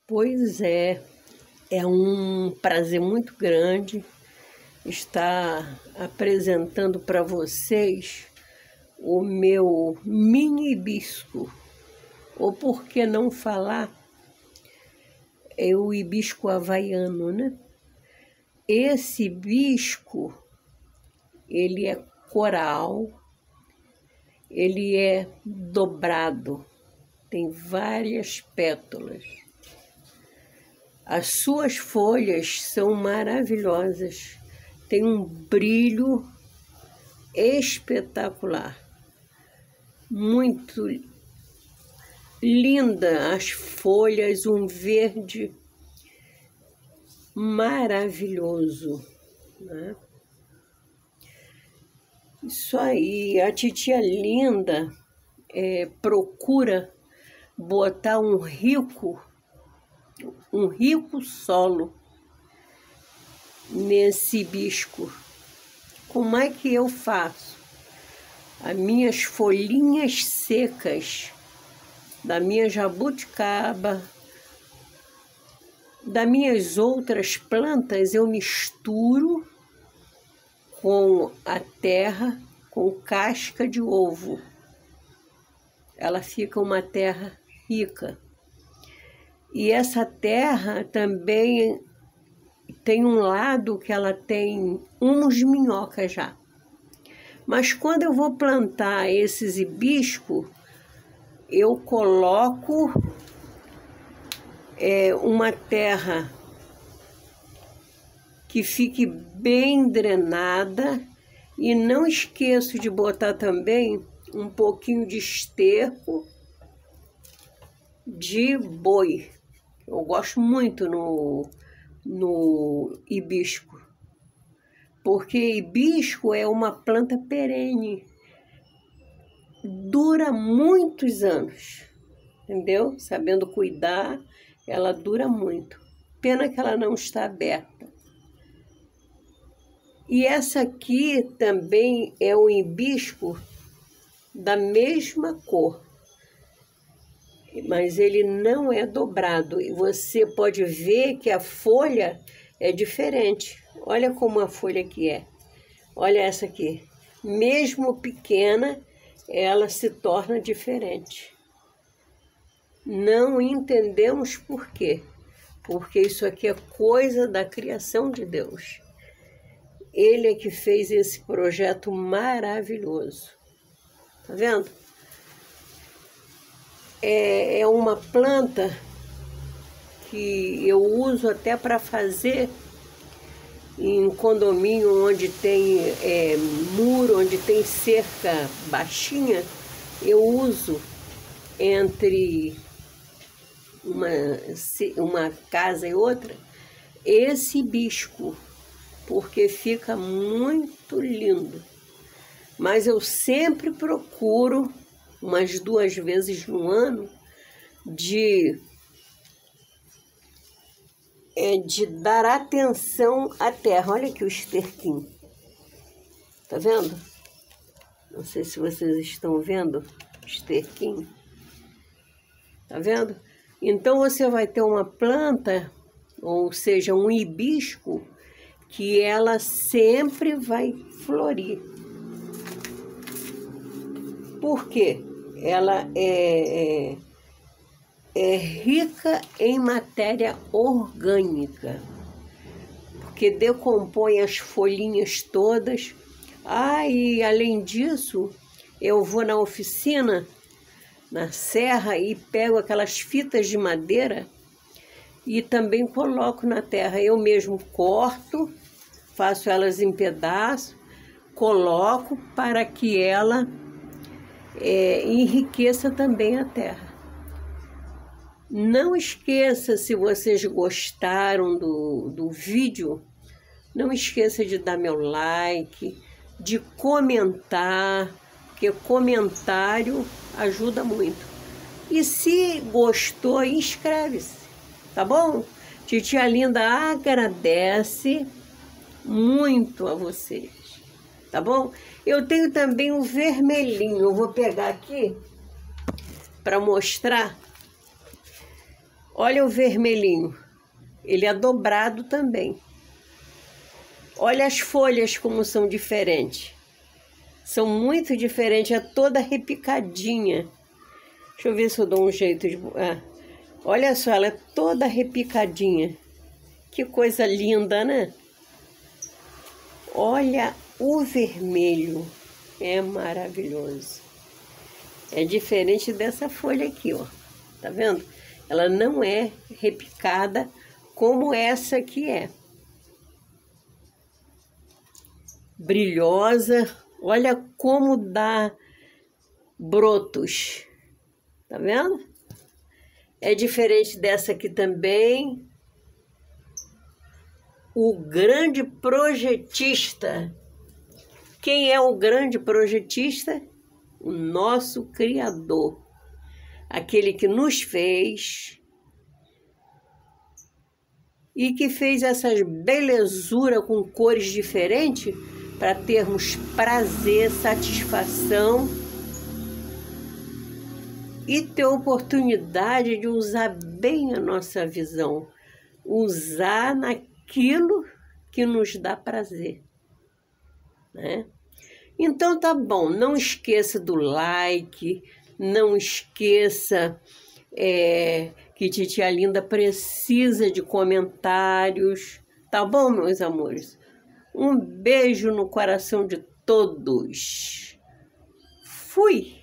Pois é um prazer muito grande estar apresentando para vocês o meu mini hibisco, ou por que não falar, é o hibisco havaiano, né? Esse hibisco, ele é coral, ele é dobrado, tem várias pétalas. As suas folhas são maravilhosas, tem um brilho espetacular, muito linda as folhas, um verde maravilhoso, né? Isso aí, a titia Linda procura botar um rico solo nesse hibisco. Como é que eu faço? As minhas folhinhas secas da minha jabuticaba, das minhas outras plantas, eu misturo com a terra, com casca de ovo. Ela fica uma terra rica. E essa terra também tem um lado que ela tem humus minhoca já. Mas quando eu vou plantar esses hibiscos, eu coloco uma terra que fique bem drenada e não esqueço de botar também um pouquinho de esterco de boi. Eu gosto muito no hibisco, porque hibisco é uma planta perene, dura muitos anos, entendeu? Sabendo cuidar, ela dura muito. Pena que ela não está aberta. E essa aqui também é um hibisco da mesma cor, mas ele não é dobrado. E você pode ver que a folha é diferente. Olha como a folha aqui é. Olha essa aqui. Mesmo pequena, ela se torna diferente. Não entendemos por quê. Porque isso aqui é coisa da criação de Deus. Ele é que fez esse projeto maravilhoso. Tá vendo? É uma planta que eu uso até para fazer em condomínio onde tem muro, onde tem cerca baixinha. Eu uso entre uma casa e outra esse hibisco, porque fica muito lindo. Mas eu sempre procuro, umas 2 vezes no ano, de dar atenção à terra. Olha aqui o esterquinho. Tá vendo? Não sei se vocês estão vendo o esterquinho. Tá vendo? Então você vai ter uma planta, ou seja, um hibisco, que ela sempre vai florir. Por quê? Ela é rica em matéria orgânica, porque decompõe as folhinhas todas. E além disso, eu vou na oficina, na serra, e pego aquelas fitas de madeira e também coloco na terra. Eu mesmo corto, faço elas em pedaços, coloco para que ela enriqueça também a terra. Não esqueça, se vocês gostaram do vídeo, não esqueça de dar meu like, de comentar, porque comentário ajuda muito. E se gostou, inscreve-se, tá bom? Titia Linda agradece muito a vocês, tá bom? Eu tenho também um vermelhinho, eu vou pegar aqui para mostrar. Olha o vermelhinho, ele é dobrado também. Olha as folhas como são diferentes. São muito diferentes, é toda repicadinha. Deixa eu ver se eu dou um jeito de... olha só, ela é toda repicadinha. Que coisa linda, né? Olha o vermelho, é maravilhoso. É diferente dessa folha aqui, ó. Tá vendo? Ela não é repicada como essa aqui é. Brilhosa. Olha como dá brotos. Tá vendo? É diferente dessa aqui também. O grande projetista. Quem é o grande projetista? O nosso Criador. Aquele que nos fez e que fez essas belezuras com cores diferentes para termos prazer, satisfação e ter oportunidade de usar bem a nossa visão, usar naquilo que nos dá prazer, né? Então tá bom, não esqueça do like, não esqueça que Titia Linda precisa de comentários, tá bom, meus amores? Um beijo no coração de todos. Fui!